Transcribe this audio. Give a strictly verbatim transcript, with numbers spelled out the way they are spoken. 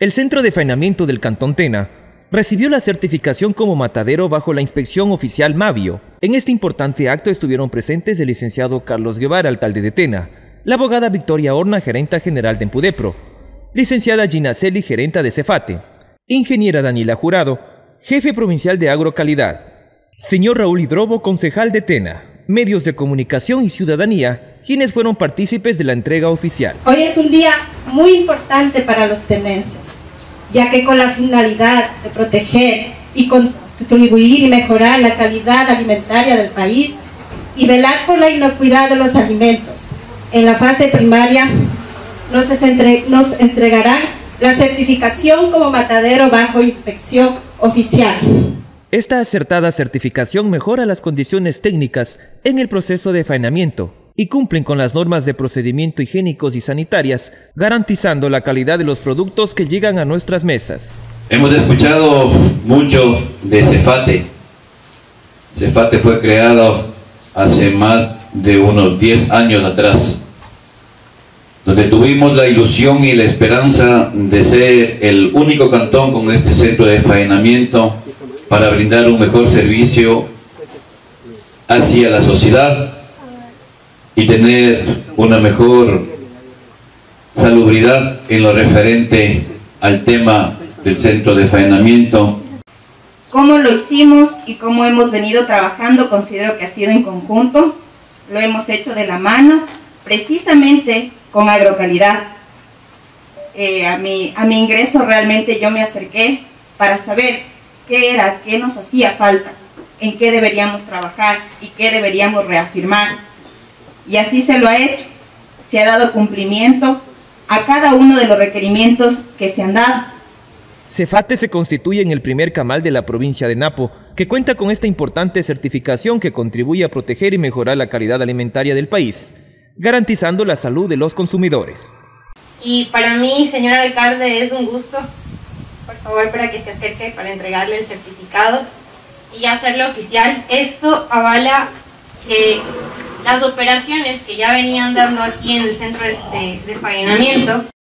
El Centro de Faenamiento del Cantón Tena recibió la certificación como matadero bajo la inspección oficial Mavio. En este importante acto estuvieron presentes el licenciado Carlos Guevara, alcalde de Tena, la abogada Victoria Horna, gerenta general de Empudepro, licenciada Gina Celi, gerenta de Cefate, ingeniera Daniela Jurado, jefe provincial de Agrocalidad, señor Raúl Hidrobo, concejal de Tena, medios de comunicación y ciudadanía, quienes fueron partícipes de la entrega oficial. Hoy es un día muy importante para los tenenses, ya que con la finalidad de proteger y contribuir y mejorar la calidad alimentaria del país y velar por la inocuidad de los alimentos, en la fase primaria nos, entre, nos entregarán la certificación como matadero bajo inspección oficial. Esta acertada certificación mejora las condiciones técnicas en el proceso de faenamiento y cumplen con las normas de procedimiento higiénicos y sanitarias, garantizando la calidad de los productos que llegan a nuestras mesas. Hemos escuchado mucho de Cefate. Cefate fue creado hace más de unos diez años atrás, donde tuvimos la ilusión y la esperanza de ser el único cantón con este centro de faenamiento para brindar un mejor servicio hacia la sociedad y tener una mejor salubridad en lo referente al tema del centro de faenamiento. Cómo lo hicimos y cómo hemos venido trabajando, considero que ha sido en conjunto. Lo hemos hecho de la mano, precisamente con Agrocalidad. Eh, a, mi, a mi ingreso realmente yo me acerqué para saber qué era, qué nos hacía falta, en qué deberíamos trabajar y qué deberíamos reafirmar. Y así se lo ha hecho. Se ha dado cumplimiento a cada uno de los requerimientos que se han dado. Cefate se constituye en el primer camal de la provincia de Napo, que cuenta con esta importante certificación que contribuye a proteger y mejorar la calidad alimentaria del país, garantizando la salud de los consumidores. Y para mí, señor alcalde, es un gusto, por favor, para que se acerque para entregarle el certificado y hacerlo oficial. Esto avala que las operaciones que ya venían dando aquí en el centro de, de, de faenamiento